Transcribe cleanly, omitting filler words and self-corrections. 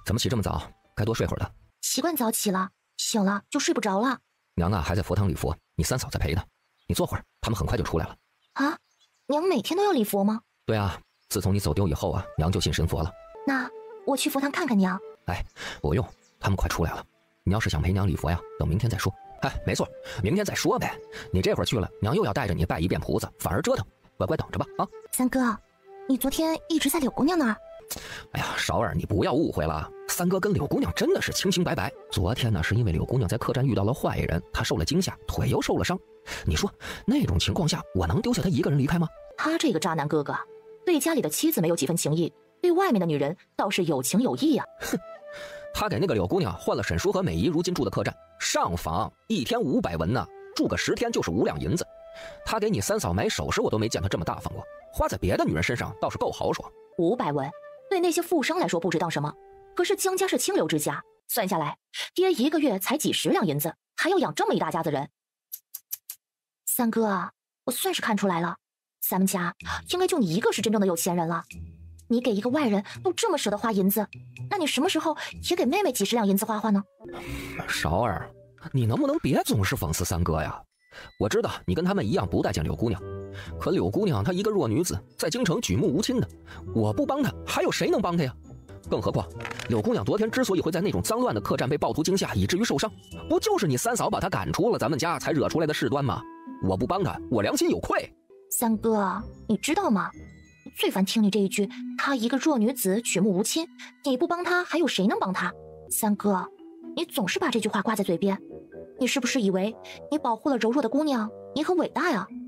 怎么起这么早？该多睡会儿的。 习惯早起了，醒了就睡不着了。 娘啊，还在佛堂礼佛，你三嫂在陪呢。你坐会儿，他们很快就出来了。 啊，娘每天都要礼佛吗？ 对啊，自从你走丢以后啊，娘就信神佛了。 那我去佛堂看看娘。 哎，不用，他们快出来了。你要是想陪娘礼佛呀，等明天再说。哎，没错，明天再说呗。你这会儿去了，娘又要带着你拜一遍菩萨，反而折腾。乖乖等着吧啊！ 三哥，你昨天一直在柳姑娘那儿？ 哎呀，勺儿，你不要误会了，三哥跟柳姑娘真的是清清白白。昨天呢，是因为柳姑娘在客栈遇到了坏人，她受了惊吓，腿又受了伤。你说那种情况下，我能丢下她一个人离开吗？ 他这个渣男哥哥，对家里的妻子没有几分情义，对外面的女人倒是有情有义啊。 哼，他给那个柳姑娘换了沈叔和美姨如今住的客栈，上房1天500文呢，住个10天就是5两银子。他给你三嫂买首饰，我都没见他这么大方过，花在别的女人身上倒是够豪爽。 500文对那些富商来说不值当什么，可是江家是清流之家，算下来爹一个月才几10两银子，还要养这么一大家子人。三哥啊，我算是看出来了，咱们家应该就你一个是真正的有钱人了。你给一个外人都这么舍得花银子，那你什么时候也给妹妹几10两银子花花呢？ 勺儿，你能不能别总是讽刺三哥呀？我知道你跟他们一样不待见柳姑娘，可柳姑娘她一个弱女子，在京城举目无亲的，我不帮她，还有谁能帮她呀？更何况柳姑娘昨天之所以会在那种脏乱的客栈被暴徒惊吓，以至于受伤，不就是你三嫂把她赶出了咱们家才惹出来的事端吗？我不帮她，我良心有愧。 三哥，你知道吗？最烦听你这一句，她一个弱女子举目无亲，你不帮她，还有谁能帮她？三哥，你总是把这句话挂在嘴边，你是不是以为你保护了柔弱的姑娘，你很伟大呀？